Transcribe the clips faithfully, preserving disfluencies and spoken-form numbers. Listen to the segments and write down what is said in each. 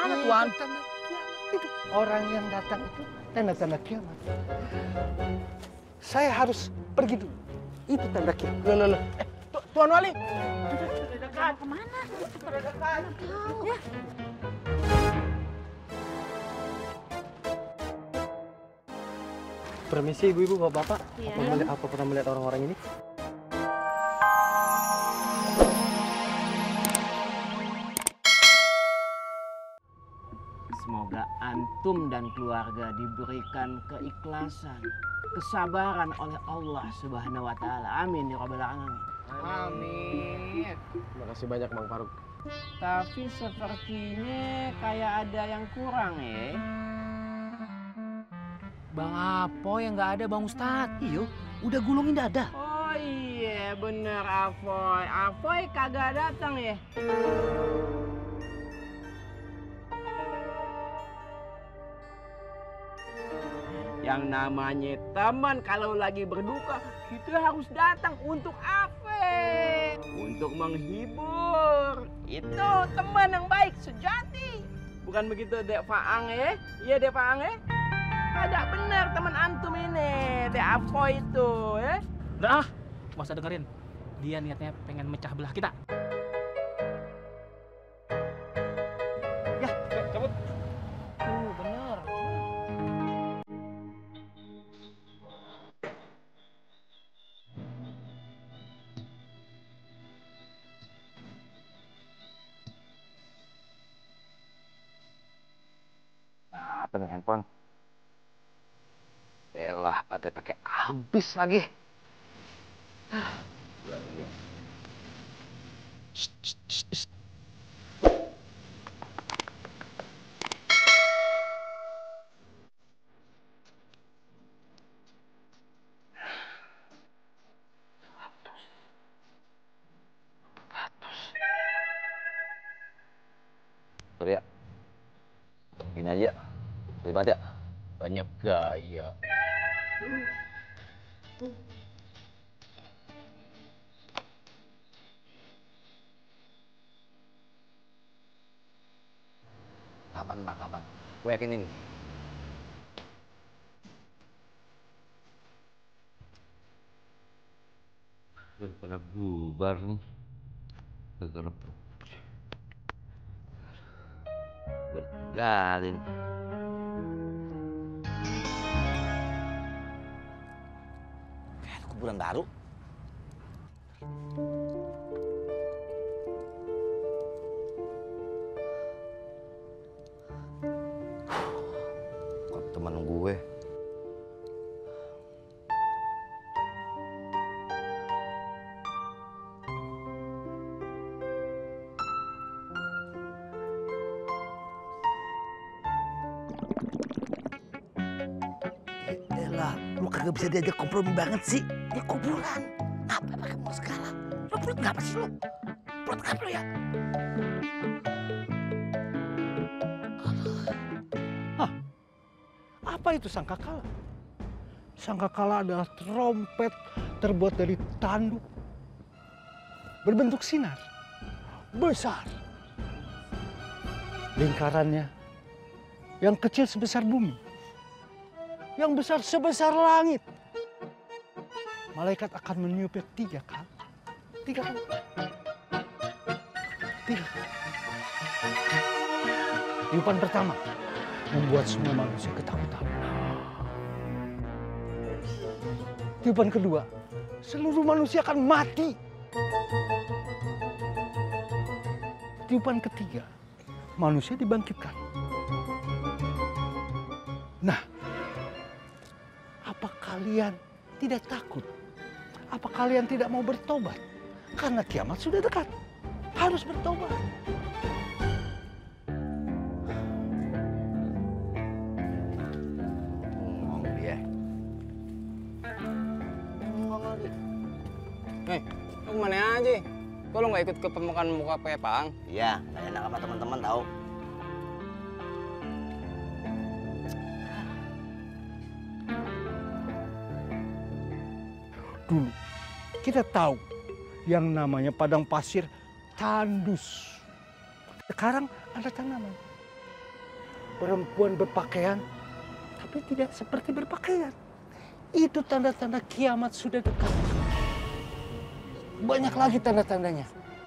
Mana Tuan? Tanda kiamat. Itu orang yang datang itu tanda-tanda kiamat. Saya harus pergi dulu. Itu tanda kiamat. Loh, loh, loh. Eh, Tu- Tuan Wali. Mau kemana? Sudah dekat. Ya. Permisi ibu-ibu, bapak-bapak. Iya. Apa, melihat, apa pernah melihat orang-orang ini? Semoga antum dan keluarga diberikan keikhlasan, kesabaran oleh Allah Subhanahu wa taala. Amin ya rabbal alamin. Amin. Terima kasih banyak Bang Faruk. Tapi sepertinya kayak ada yang kurang ya. Bang Apoy yang nggak ada Bang Ustadz. Iyo, udah gulungin dada. Oh iya bener Apoy. Apoy kagak datang ya. Yang namanya teman kalau lagi berduka kita harus datang untuk apa? Untuk menghibur. Itu teman yang baik sejati. Bukan begitu Dek Faang ya? Iya Dek Faang ya? Kagak bener teman antum ini, Dek Apoy itu ya. Udah ah, nggak usah dengerin. Dia niatnya pengen mecah belah kita. Ya, cabut. Tuh bener. Nah, apa nih handphone? Elah, baterai pakai habis lagi. Shh, shh, shh, shh. Sorry ya. Gini aja. Sorry banget ya. Banyak gaya. Kapan Pak, kapan? Gue yakin ini. Udah pada bubar nih. Gara-gara bergalin. Kayak kuburan baru. Kok teman gue? Elah, lu kagak bisa diajak kompromi banget sih. Ini kuburan. Apa pakai mau segala? Lu perut ngapa sih lu? Perut kan lu ya? Hah? Apa itu sangkakala? Sangkakala adalah trompet terbuat dari tanduk. Berbentuk sinar. Besar. Lingkarannya yang kecil sebesar bumi. Yang besar sebesar langit. Malaikat akan meniupnya tiga kali. Tiga kali. Tiga kali. Tiupan pertama membuat semua manusia ketakutan. Tiupan kedua, seluruh manusia akan mati. Tiupan ketiga, manusia dibangkitkan. Nah, apa kalian tidak takut? Apa kalian tidak mau bertobat? Karena kiamat sudah dekat. Harus bertobat. Ngomong dia. Ngomong lagi. Nih, lu kemana aja? Kok lu nggak ikut ke pembukaan muka Pepang? Iya, nggak enak sama teman-teman tahu. Dulu kita tahu yang namanya padang pasir tandus. Sekarang ada tanaman. perempuan berpakaian, tapi tidak seperti berpakaian. Itu tanda-tanda kiamat sudah dekat. Banyak lagi tanda-tandanya.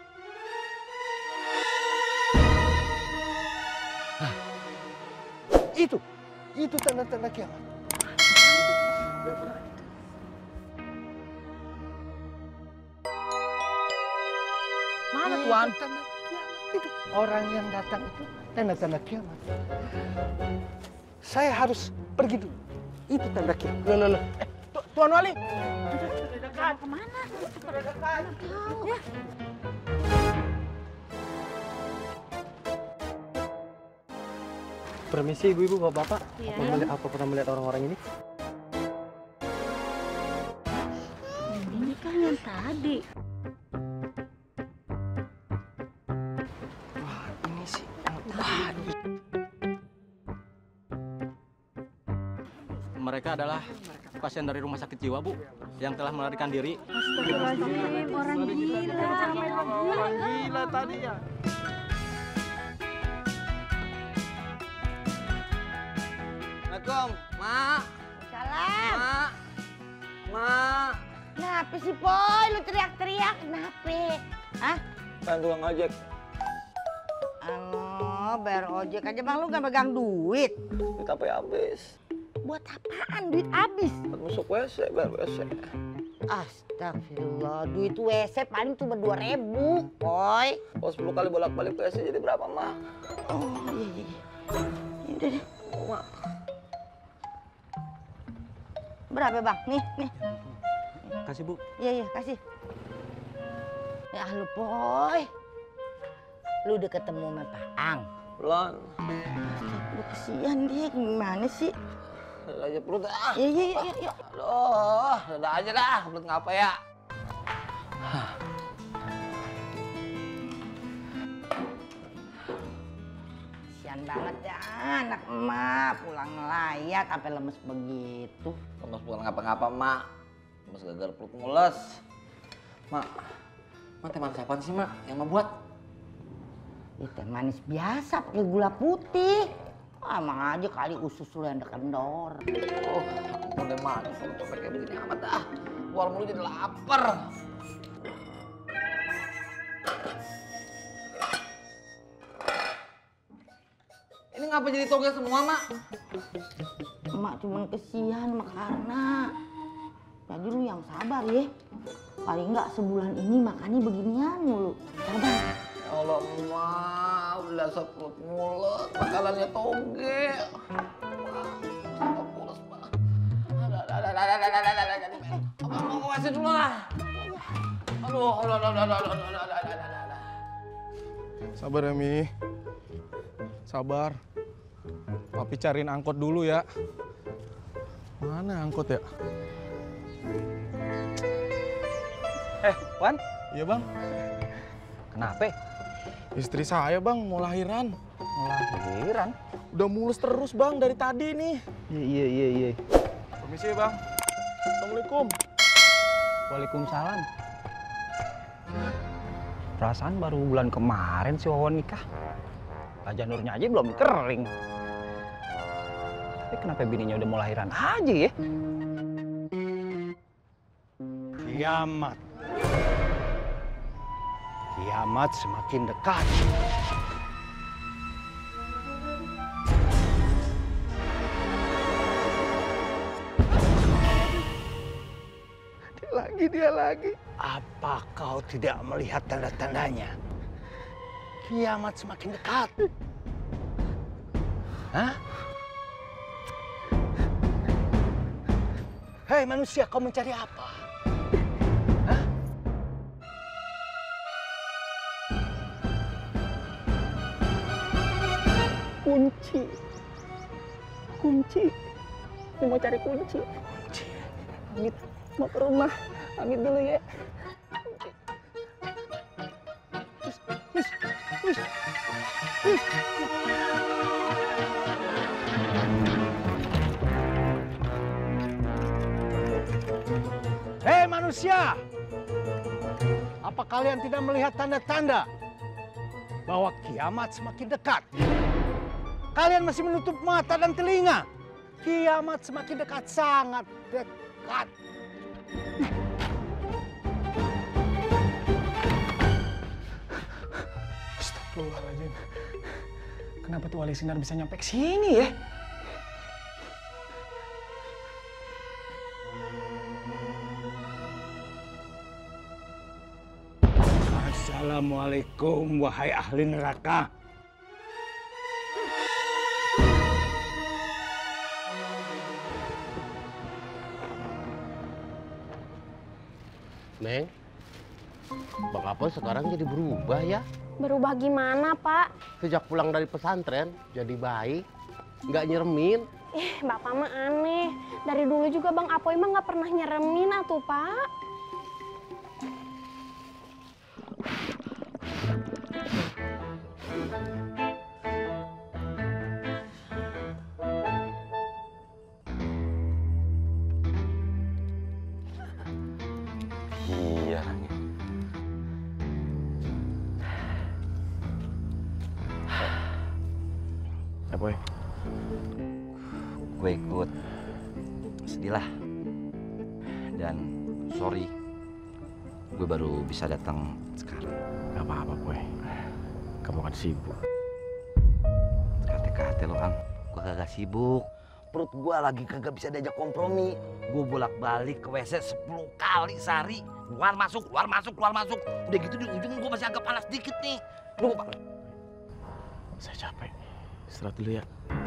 Hah. Itu, itu tanda-tanda kiamat. Mana Tuan? Itu tanda kiamat. Itu orang yang datang itu tanda-tanda kiamat. Saya harus pergi dulu. Itu tanda kiamat. Loh, loh, loh. Eh, Tu- Tuan Wali. Mau kemana? Ya. Permisi ibu-ibu, bapak-bapak. Iya. Apa, melihat, apa pernah melihat orang-orang ini? Ini kan yang tadi. Wah, ini sih yang tadi. Mereka adalah pasien dari rumah sakit jiwa, Bu, yang telah melarikan diri. Astagfirullahaladzim, orang gila. Orang gila tadi ya. Assalamualaikum, Mak. Salam. Mak. Mak. Kenapa sih, Poy? Lu teriak-teriak. Kenapa? Hah? Bantu tukang ojek. Oh, bayar ojek aja, Bang. Lu gak pegang duit. Duit apa ya habis? Buat apaan duit habis? Buat masuk W C, bayar W C. Astagfirullah. Duit W C paling cuma dua ribu, Poy. Kalau sepuluh kali bolak-balik W C jadi berapa, Mak? Oh, iya, iya. iya. Ya udah deh. Oh, Mak. Berapa, Bang? Nih, nih. Kasih, Bu. Iya, iya, kasih. Ya lu, Poy. Lu udah ketemu sama Pak Ang? Belum. Lu kesian dia, gimana sih? Dada aja perut ah. Iya, iya, iya, iya. Aduh, dada aja dah. Perut ngapa ya? Kasian banget ya anak emak. Pulang ngelayat sampai lemes begitu. Lemes bukan ngapa-ngapa, Mak. Lemes gagal perut mules. Mak, Mak teh manis apaan sih, Mak? Yang mau buat? Ya teh manis biasa pakai gula putih. Ah, emang aja kali usus lu yang kendor. Oh, ampun deh, Mak. Kalau capek kayak begini amat dah. Keluar mulu jadi lapar. Ini ngapa jadi toge semua, Mak? Emak cuman kesian sama Karna. Jadi lu yang sabar ya. Paling enggak sebulan ini makannya beginian mulu. Sabar. Ya Allah, Mak. Udah seperut mulut. Makanannya toge. Wah, mules, Mak. Ada, ada, ada, ada, ada, ada, ada, ada. Abang mau ke W C dulu lah. Aduh, aduh, aduh, aduh, aduh, aduh, aduh, aduh, aduh, aduh. Sabar ya, Mi. Sabar. Papi cariin angkot dulu ya. Mana angkot ya? Eh, Wan. Iya, Bang. Kenapa? Istri saya, Bang, mau lahiran. Mau lahiran? Udah mulus terus, Bang, dari tadi nih. Iya, iya, iya, iya. Permisi, Bang. Assalamualaikum. Waalaikumsalam. Perasaan baru bulan kemarin si Wawan nikah. Raja Nurnya aja belum kering. Tapi kenapa bininya udah mau lahiran aja ya? Kiamat. Kiamat semakin dekat. Dia lagi, dia lagi. Apa kau tidak melihat tanda-tandanya? Kiamat semakin dekat. Hah? Hei manusia, kau mencari apa? Hah? Kunci. Kunci. Aku mau cari kunci. Kunci. Amit, mau ke rumah. Amit dulu ya. Hei manusia, apa kalian tidak melihat tanda-tanda bahwa kiamat semakin dekat? Kalian masih menutup mata dan telinga. Kiamat semakin dekat, sangat dekat. Astagfirullahaladzim. Kenapa tuh Wali Sinar bisa nyampe ke sini ya? Assalamualaikum wahai ahli neraka. Neng, Bang Apoy sekarang jadi berubah ya? Berubah gimana, Pak? Sejak pulang dari pesantren, jadi baik, nggak nyeremin. Eh, Bapak mah aneh. Dari dulu juga Bang Apoy mah nggak pernah nyeremin atuh, Pak. Iya. Ya, Boy. Gue ikut. Sedih lah. Dan sorry. Gue baru bisa datang sekarang. Gak apa-apa, Boy. Kamu kan sibuk. Kate-kate lo, Kang. Gue kagak sibuk. Perut gue lagi kagak bisa diajak kompromi. Gue bolak-balik ke W C sepuluh kali sehari. Keluar masuk, keluar masuk, keluar masuk. Udah gitu di ujung gue masih agak panas dikit nih. Lu mau Saya capek. Istirahat dulu ya.